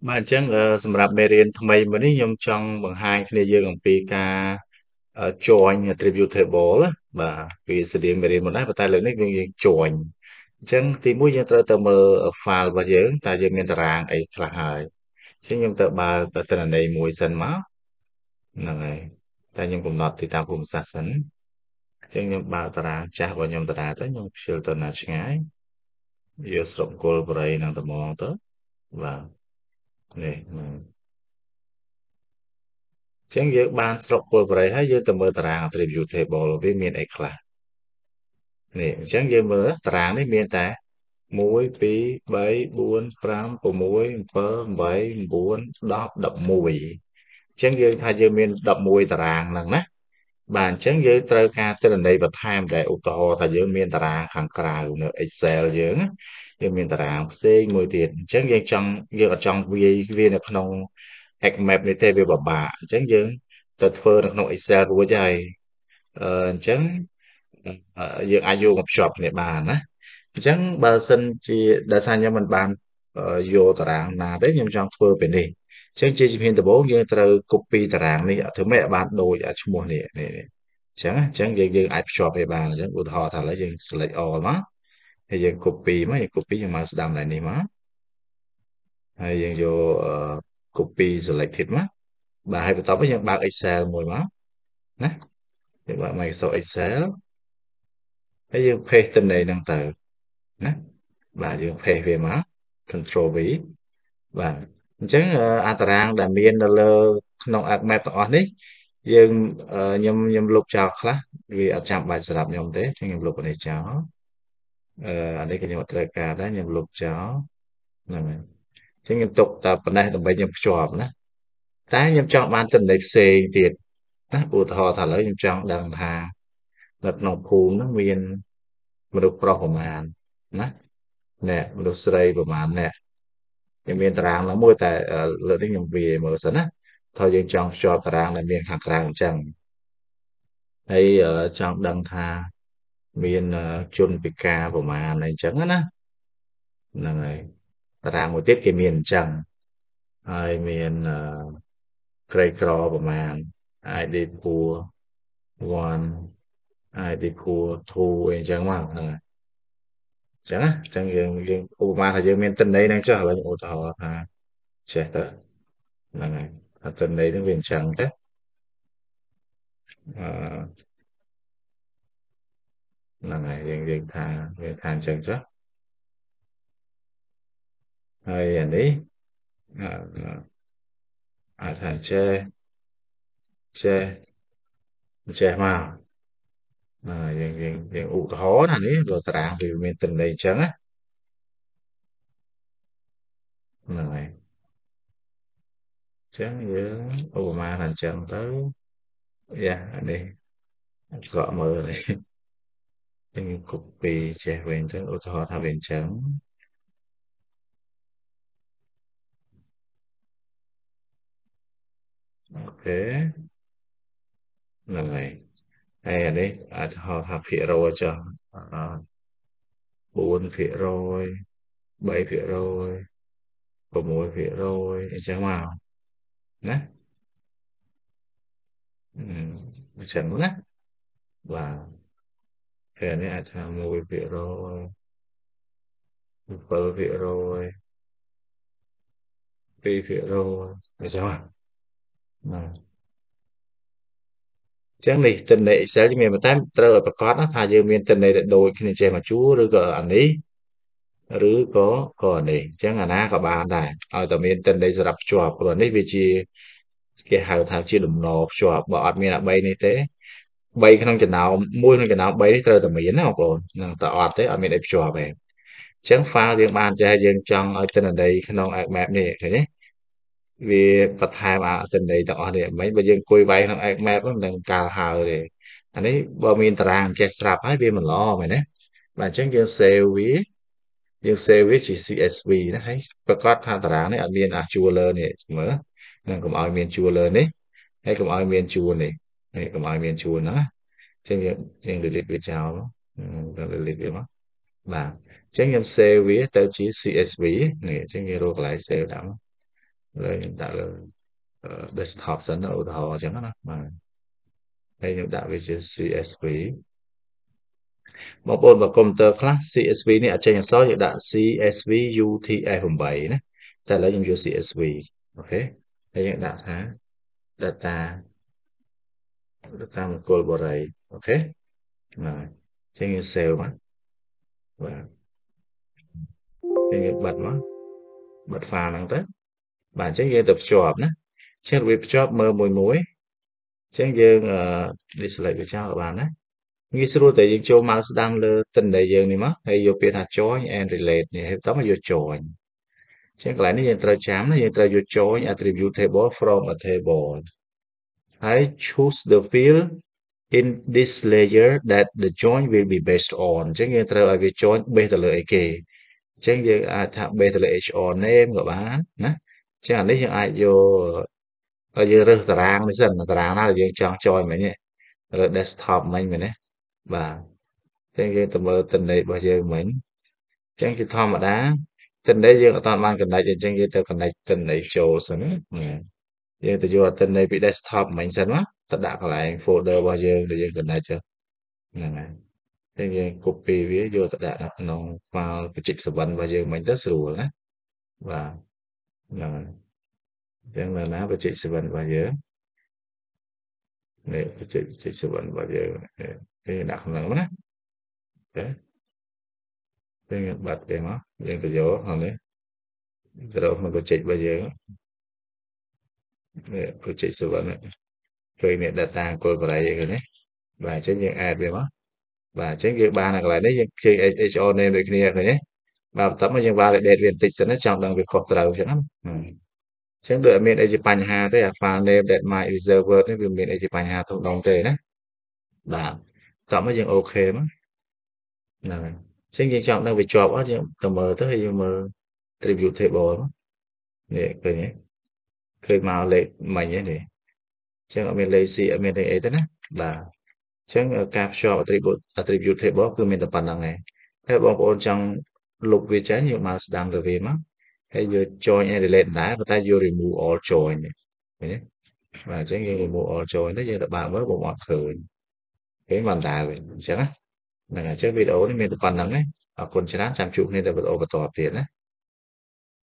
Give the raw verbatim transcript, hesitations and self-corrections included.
បាទអញ្ចឹងអឺសម្រាប់មេរៀនថ្មីមួយនេះខ្ញុំចង់បង្ហាញគ្នាយើងអំពីការអឺ join attribute table ណាបាទវាស្តៀងមេរៀនមុនដែរប៉ុន្តែលើកនេះយើងយើង join អញ្ចឹងទីមួយយើងត្រូវទៅមើល file របស់យើងតើយើងមានតារាងអីខ្លះហើយអញ្ចឹងខ្ញុំទៅបើកទិន្នន័យមួយសិនមកហ្នឹងហើយតែខ្ញុំកំណត់ទីតាំងភូមិសាស្ត្រសិនអញ្ចឹងខ្ញុំបើកតារាងចាស់របស់ខ្ញុំដដែលទៅខ្ញុំខ្ជិលទៅណាឆ្ងាយយកស្រុកគល់បរិយនឹងត្មងទៅបាទនេះហ្នឹង អញ្ចឹងយើងបានស្រុកពលបរិយហើយយើងទៅមើលតារាង attribute table វាមានអីខ្លះនេះអញ្ចឹងយើងមើលតារាងនេះមានតែមួយពីរបីបួនប្រាំ៦ 7 8 9 10 11អញ្ចឹងយើងថាយើងមាន11តារាងហ្នឹងណាបាទអញ្ចឹងយើងត្រូវការទិន្នន័យបន្ថែមដែរឧទាហរណ៍ថាយើងមានតារាងខាងក្រៅនៅ Excel យើងណាយើងមានតារាងផ្សេងមួយទៀតអញ្ចឹងយើងចង់យើងអត់ចង់វាយវានៅក្នុង Excel នេះទេវាពិបាកអញ្ចឹងយើងទៅធ្វើនៅក្នុង Excel រួចហើយអឺអញ្ចឹងអឺយើងអាចយកមកភ្ជាប់គ្នាបានណាអញ្ចឹងបើសិនជាដោយសារខ្ញុំមិនបានអឺយកតារាងណាទេខ្ញុំចង់ធ្វើពេលនេះអញ្ចឹងជាជំហានដំបូងយើងត្រូវ copy តារាងនេះធ្វើម៉េចឲ្យបានដូចអាឈ្មោះនេះនេះនេះអញ្ចឹងអញ្ចឹងយើងយើងអាចភ្ជាប់វាបានអញ្ចឹងឧទាហរណ៍ថាឥឡូវយើង select all មកហើយយើង copy មកយើង copy យើងមកស្ដាំឡើងនេះមកហើយយើងយកអឺ copy selected មកបាទហើយបន្ទាប់មកយើងបើក Excel មួយមកណាយើងបើក Microsoft Excel ហើយយើង paste ទិន្នន័យហ្នឹងទៅណាបាទយើង paste វាមក control V បាទអញ្ចឹងអឺអាតារាងដែលមាននៅលើក្នុង ArcMap ទាំងអស់នេះយើងអឺខ្ញុំខ្ញុំលុបចោលខ្លះវាអត់ចាំបាច់សម្រាប់ខ្ញុំទេអញ្ចឹងខ្ញុំលុបអានេះចោលអឺអានេះក៏ខ្ញុំអត់ត្រូវការដែរខ្ញុំលុបចោលហ្នឹងហើយអញ្ចឹងខ្ញុំទុកតែប៉ុណ្ណេះដើម្បីខ្ញុំភ្ជាប់ណាតែខ្ញុំចង់បានទិន្នន័យផ្សេងទៀតណាឧទាហរណ៍ថាឥឡូវខ្ញុំចង់ដឹងថានៅក្នុងភូមិហ្នឹងមានមនុស្សប្រុសប្រមាណណាអ្នកមនុស្សស្រីប្រមាណអ្នកខ្ញុំមានតារាងឡើងមួយតែអឺលើកនេះខ្ញុំវាយមើលសិនណាថាយើងចង់ភ្ជាប់តារាងដែលមានខាងក្រៅអញ្ចឹងហើយអឺចង់ដឹងថាមានអឺជនពិការប្រមាណអីអញ្ចឹងណាហ្នឹងហើយតារាងមួយទៀតគេមានអញ្ចឹងហើយមានអឺក្រីក្រប្រមាណ អាយ ડી poor one អាយ ડી poor two អីអញ្ចឹងមកហ្នឹងហើយអញ្ចឹងណាអញ្ចឹងយើងយើងឧបមាថាយើងមានទិន្នន័យហ្នឹងចុះឥឡូវឧទាហរណ៍ថាចេះទៅហ្នឹងហើយថាទិន្នន័យហ្នឹងវាអញ្ចឹងទៅអឺហ្នឹងហើយយើងយើងថាវាថាអញ្ចឹងចុះហើយអានេះអឺអាចថាចេះចេះចេះមកហ្នឹងហើយយើងយើងយើងឧទាហរណ៍ណានេះបើតារាងវាមានទិន្នន័យអញ្ចឹងណាហ្នឹងហើយអញ្ចឹងយើងឧបមាថាអញ្ចឹងទៅយ៉ាអានេះអាក្រក់មើលនេះយើង copy ចេះវិញទៅឧទាហរណ៍ថាវាអញ្ចឹងអូខេហ្នឹងហើយហើយអានេះអាចហៅថាភាគរយចុះអឺbốnភាគរយ3%, 6%អញ្ចឹងមកណាអឺអញ្ចឹងណាបាទហើយនេះអាចថាមួយភាគរយ, 7%, 2%អញ្ចឹងណាបាទអញ្ចឹងនេះទិន្នន័យ Excel ជាមានប៉ុន្តែត្រូវឲ្យប្រកាសណាថាយើងមានទិន្នន័យដែលដូចគ្នាចេះមកជួរឬក៏អានេះឬក៏ក៏អានេះអញ្ចឹងអាណាក៏បានដែរឲ្យតែមានទិន្នន័យសម្រាប់ភ្ជាប់ព្រោះអានេះវាជាគេហៅថាជាដំណរភ្ជាប់បើអត់មានអាបីនេះទេបីក្នុងចំណោមមួយក្នុងចំណោមបីនេះត្រូវតែមានណាបងប្អូនហ្នឹងតែអត់ទេអត់មានអីភ្ជាប់ទេអញ្ចឹង file យើងបានចេះយើងចង់ឲ្យទិន្នន័យក្នុង ArcMap នេះឃើញទេវាបន្ថែមអាទិន្នន័យទាំងអស់នេះមិនបើយើងអង្គុយវាយក្នុង ArcMap ហ្នឹងមិនដឹងកាលហើយទេអានេះបើមានតារាងចេះស្រាប់ហើយវាមិនល្អមែនទេបាទអញ្ចឹងយើង save វាយើង save វាជា xê étវី ណាហើយប្រកាសថាតារាងនេះអត់មានអាជួរលើនេះមើលនឹងកុំឲ្យមានជួរលើនេះហើយកុំឲ្យមានជួរនេះហើយកុំឲ្យមានជួរហ្នឹងណាអញ្ចឹងយើងយើង delete វាចោលទៅ delete វាមកបាទអញ្ចឹងខ្ញុំ save វាទៅជា xê étវី នេះអញ្ចឹងយើងរកកន្លែង save ដាក់មក rồiយើងដាក់លើ desktop សិនឧទាហរណ៍អញ្ចឹងណាបាទហើយយើងដាក់វាជា xê ét vê បងប្អូនបើកុំព្យូទ័រខ្លះ xê ét vê នេះអត់ចេញអក្សរយើងដាក់ xê ét vê ยู ที เอฟ eight ណាតែឥឡូវខ្ញុំយក xê ét vê អូខេហើយយើងដាក់ថា data data មង្គលបុរីអូខេបាទអញ្ចឹងយើង save មកបាទយើងបិទមកបិទ file ហ្នឹងទៅបាទអញ្ចឹងយើងទៅភ្ជាប់ណាអញ្ចឹងវាភ្ជាប់មើលមួយមួយអញ្ចឹងយើងអឺ delete វាចោលក៏បានណាងាយស្រួលតែយើងចូល mouse ស្ដាំលើទិន្នន័យយើងនេះមកហើយយកពាក្យថា join and relate នេះហើយបន្តមកយក join អញ្ចឹងកន្លែងនេះយើងត្រូវចាំណាយើងត្រូវយក join attribute table from a table ហើយ choose the field in this layer that the join will be based on អញ្ចឹងយើងត្រូវឲ្យវា join base ទៅលើអីគេអញ្ចឹងយើងអាចថា base ទៅលើ hr name ក៏បានណាអញ្ចឹងអានេះយើងអាចយកឲ្យយើងរើសតារាងនេះសិនតារាងណាដែលយើងចង់ join មិញនេះលើ desktop មិញមែនទេបាទអញ្ចឹងយើងទៅមើលទិន្នន័យរបស់យើងមិញអញ្ចឹងជាធម្មតាទិន្នន័យយើងអត់ទាន់បាន connect អញ្ចឹងយើងទៅ connect ទិន្នន័យចូលសិនណាយើងទៅយកទិន្នន័យពី desktop មិញសិនណាទៅដាក់កន្លែង folder របស់យើងដែលយើង connect ហ្នឹងហើយអញ្ចឹងយើង copy វាយកទៅដាក់ក្នុង file បច្ចេកសុបិនរបស់យើងមិញទៅស្រួលណាបាទហ្នឹងហើយអញ្ចឹងនៅណាបច្ចេកសុបិនរបស់យើងនេះបច្ចេកបច្ចេកសុបិនរបស់យើងគេដាក់ក្នុងហ្នឹងណាអូខេយើងបាត់វាមកយើងទៅយកហ្នឹងនេះទៅរកក្នុងបច្ចេករបស់យើងនេះបច្ចេកសុបិននេះឃើញនេះ data អង្គលបរិយអីនេះបាទអញ្ចឹងយើង add វាមកបាទអញ្ចឹងយើងបានកន្លែងនេះយើងឃើញ hr name ដូចគ្នាឃើញទេបាទបន្ទាប់មកយើង validate វាបន្តិចសិនណាចង់ដឹងវាខុសត្រូវអញ្ចឹងណាអញ្ចឹងដូចអត់មានអីជាបញ្ហាទេអា file name that my reserver នេះវាមានអីជាបញ្ហាធំដុំទេណាបាទបន្ទាប់មកយើងអូខេមកហ្នឹងហើយអញ្ចឹងយើងចង់ដឹងវាជាប់អត់យើងទៅមើលទៅហើយយើងមើល attribute table នេះឃើញទេឃើញមកលេខមិញហ្នឹងនេះអញ្ចឹងអត់មានលេខ C អត់មានលេខអីទេណាបាទអញ្ចឹងការភ្ជាប់ attribute attribute table គឺមានតែប៉ុណ្្នឹងឯងហើយបងប្អូនចង់លុបវាចេញយកមកស្ដាំទៅវាមកហើយយក join and relate ដែរប៉ុន្តែយក remove all join ឃើញទេបាទអញ្ចឹងយើង remove all join ទៅយើងទៅបើកមើលបងអត់ឃើញឃើញមិនដែរវិញអញ្ចឹងណាហ្នឹងហើយអញ្ចឹងវីដេអូនេះមានតែប៉ុណ្្នឹងឯងអរគុណច្រើនចាំជួបគ្នានៅវីដេអូបន្តទៀតណា